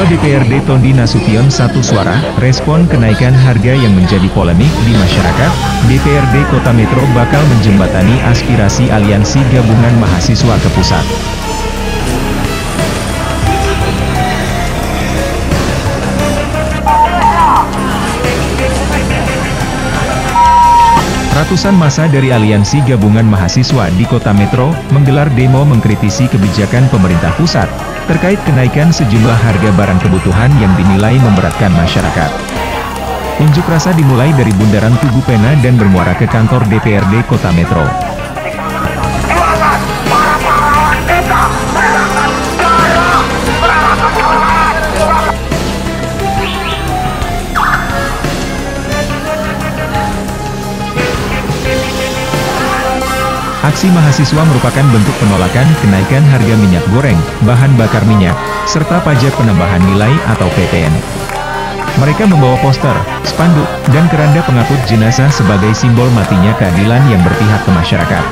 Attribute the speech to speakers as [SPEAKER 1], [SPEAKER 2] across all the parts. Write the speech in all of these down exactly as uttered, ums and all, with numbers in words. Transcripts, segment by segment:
[SPEAKER 1] Ketua D P R D Tondi Nasution satu suara, respon kenaikan harga yang menjadi polemik di masyarakat. D P R D Kota Metro bakal menjembatani aspirasi Aliansi Gabungan Mahasiswa ke pusat. Ratusan massa dari Aliansi Gabungan Mahasiswa di Kota Metro menggelar demo mengkritisi kebijakan pemerintah pusat terkait kenaikan sejumlah harga barang kebutuhan yang dinilai memberatkan masyarakat. Unjuk rasa dimulai dari Bundaran Tugu Pena dan bermuara ke kantor D P R D Kota Metro. Aksi mahasiswa merupakan bentuk penolakan kenaikan harga minyak goreng, bahan bakar minyak, serta pajak penambahan nilai atau P P N. Mereka membawa poster, spanduk, dan keranda pengangkut jenazah sebagai simbol matinya keadilan yang berpihak ke masyarakat.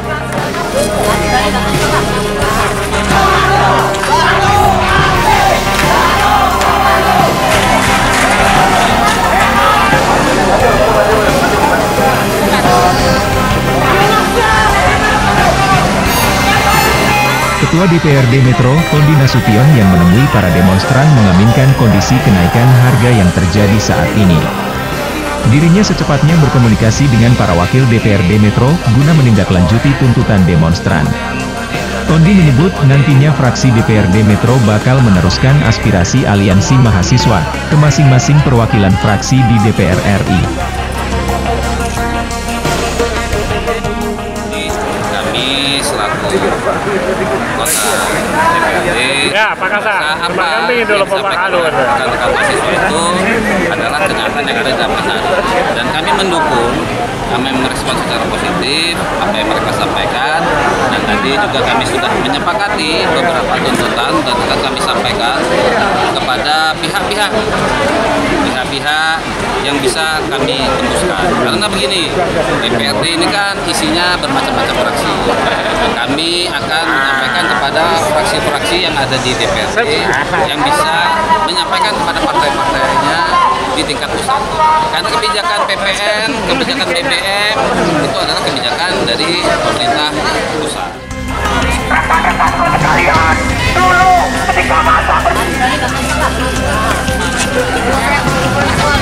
[SPEAKER 1] Ketua D P R D Metro, Tondi Nasution yang menemui para demonstran mengaminkan kondisi kenaikan harga yang terjadi saat ini. Dirinya secepatnya berkomunikasi dengan para wakil D P R D Metro, guna menindaklanjuti tuntutan demonstran. Tondi menyebut nantinya fraksi D P R D Metro bakal meneruskan aspirasi aliansi mahasiswa ke masing-masing perwakilan fraksi di D P R R I.
[SPEAKER 2] Kami selaku kota D P R D,
[SPEAKER 3] ya Pak Kasa,
[SPEAKER 2] apa yang disampaikan oleh rekan-rekan mahasiswa itu adalah kenyataan yang ada di lapangan, dan kami mendukung, kami merespon secara positif apa yang mereka sampaikan, dan tadi juga kami sudah menyepakati beberapa tuntutan dan akan kami sampaikan kepada pihak-pihak pihak-pihak yang bisa kami tembuskan. Karena begini, D P R D ini kan isinya bermacam-macam fraksi. Kami akan menyampaikan kepada fraksi-fraksi yang ada di D P R D yang bisa menyampaikan kepada partai-partainya di tingkat pusat. Karena kebijakan P P N, kebijakan B B M itu adalah kebijakan dari pemerintah pusat. Dulu ketika masa